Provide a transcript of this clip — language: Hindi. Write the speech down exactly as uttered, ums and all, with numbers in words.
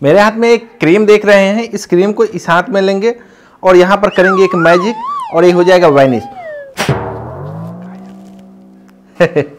मेरे हाथ में एक क्रीम देख रहे हैं, इस क्रीम को इस हाथ में लेंगे और यहाँ पर करेंगे एक मैजिक और ये हो जाएगा वैनिश।